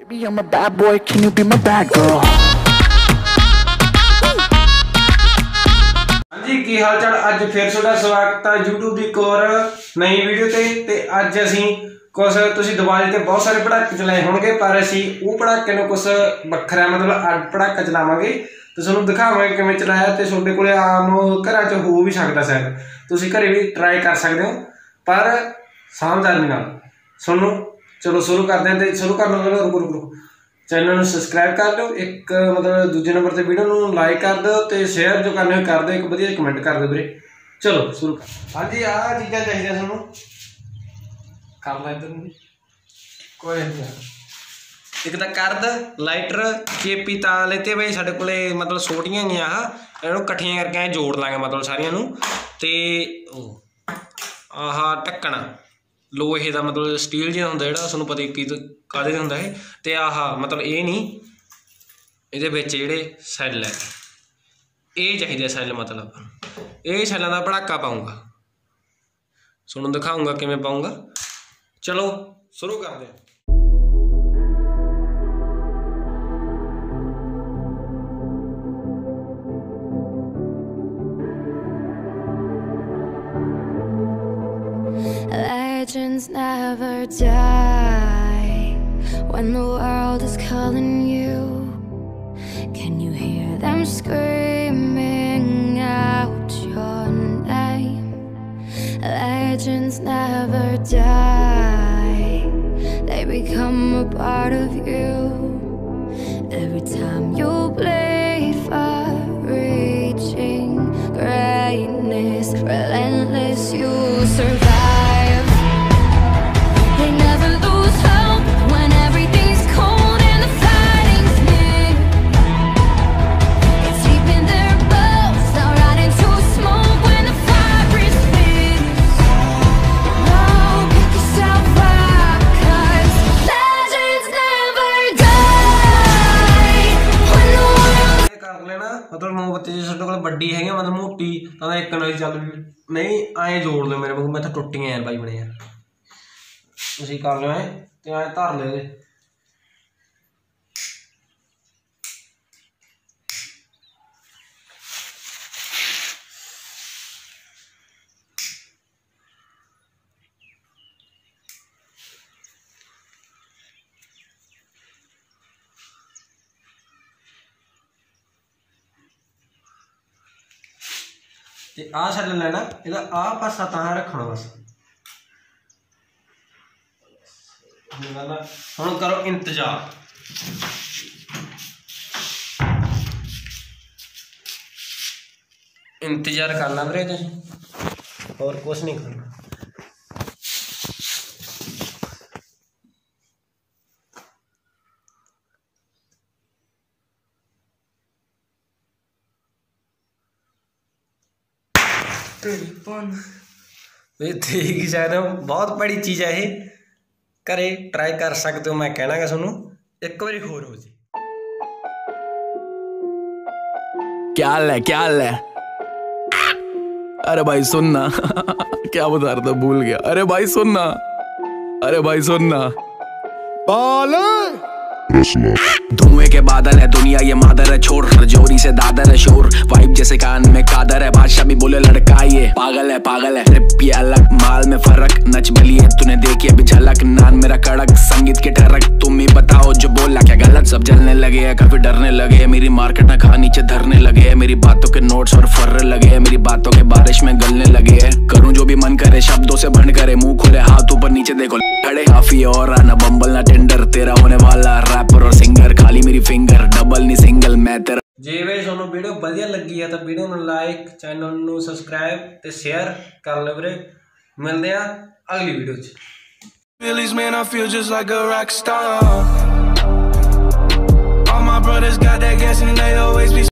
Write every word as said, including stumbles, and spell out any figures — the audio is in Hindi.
Baby, I'm a bad boy, can you be my bad girl? हाँ जी की हाल चाल। अज फिर तुहाडा स्वागत है यूट्यूब की एक और नई वीडियो ते ते अज असीं कुछ तुसीं दिवाली ते बहुत सारे पटाके चलाए होणगे, पर असीं वो पटाके नूं कुछ वखरा मतलब अड पटाका चलावांगे ते तुहानूं दिखावांगे किवें चलाया ते तुहाडे कोले आम घरां च हो भी सकदा, शायद तुसीं घरे भी ट्राई कर सकदे हो, पर समझदारी नाल सुनो। चलो शुरू करते हैं। तो शुरू करने वाले रुको रुको रुको चैनल सबसक्राइब कर लो, एक मतलब दूजे नंबर से वीडियो को लाइक कर दो तो शेयर जो करने कर दो, एक वधिया कमेंट कर दो वीरे। चलो शुरू कर। हाँ जी आ चीज़ा चाहिए थोनों कर ला इधर कोई नहीं। एक तो करद लाइटर चेपी ता लेते बई साढ़े कोले मतलब छोटियां ही आह इन्हों कट्ठियां करके जोड़ लांगे मतलब सारिया नूं ते आह ढक्कन लोहे का मतलब स्टील जिहा हुंदा जिहड़ा तुहानूं पता की काहदे दा हुंदा है ते आह मतलब ये नहीं इहदे विच जिहड़े सैल है ये चाहिए सैल, मतलब ये सैलों का पटाका पाऊँगा, तुहानूं दिखाऊँगा किवें पाऊँगा। चलो शुरू करते हैं। Legends never die when the world is calling you. Can you hear them screaming out your name? Legends never die, they become a part of you. Every time you bleed for reaching greatness, relentless you survive. मतलब मोमबत्ती जो साढ़े को बड़ी है मतलब मोटी तो एक नई चल नहीं आए जोड़ लो मेरे को, मैं तो टुटियां यार भाई बने यार तुसीं कर लो है तो आए धर ले। ते आ छल लेना इहदा आ पासा तां रखना बस। हुण करो इंतजार, इंतजार करना वीरे तुसीं और कुछ नहीं करना। ठीक ही शायद बहुत बड़ी चीज़ है ये, घरे ट्राई कर सकते हो। मैं कहना गा सुनो एक बारी होर हो जी। क्या हाल है क्या हाल है? अरे भाई सुनना क्या बता रहा था भूल गया। अरे भाई सुनना, अरे भाई सुनना बाल धुएं के बादल है दुनिया ये मादर है, छोड़ जोरी से दादर है शोर, वाइब जैसे कान में कादर है, बादशाह भी बोले लड़का ये पागल है पागल है। ट्रिप ये अलग माल में फर्क, नच बलिए तूने देखी अभी झलक, नान मेरा कड़क संगीत के ठरक, तुम ही बताओ जो बोला क्या गलत। सब जलने लगे है काफी डरने लगे है, मेरी मार्केट ना खा नीचे धरने लगे है, मेरी बातों के नोट्स और फर्र लगे है, मेरी बातों के बारिश में गलने लगे है। करूँ जो भी मन करे शब्दों से भंड करे, मुंह खोले हाथ ऊपर नीचे देखो खड़े काफी और ना बम्बल ना टेंडर, तेरा होने वाला रैपर और सिंगर, खाली मेरी फिंगर डबल नहीं सिंगल मैं तेरा। जे वे तुहानूं वीडियो वधिया लगी है तो वीडियो नूं लाइक चैनल नूं सबसक्राइब ते शेयर कर लो वीरे। मिलदे आ अगली वीडियो च। Feelings, man, I feel just like a rock star. All my brothers got that gas and they always be